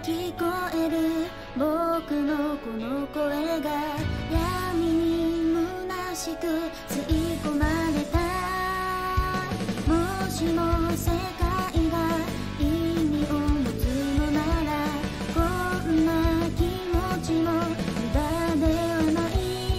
聞こえる僕のこの声が闇に虚しく吸い込まれた。もしも世界が意味を持つのなら、こんな気持ちも無駄ではない。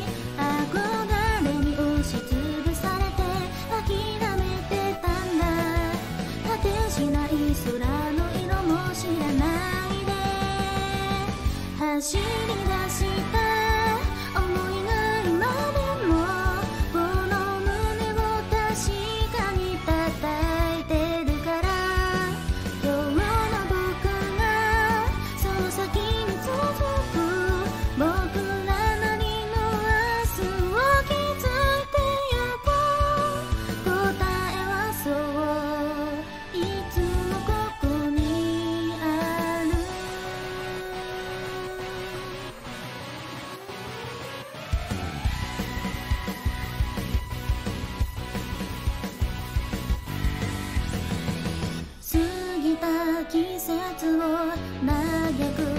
憧れに押しつぶされて諦めてたんだ。果てしない空の色も知らないで走り出した想いが今でもこの胸を確かに叩いてるから、今日の僕がその先に続く僕らなりの明日を築いてゆこう。答えはそういつもここにある。過ぎた季節を嘆く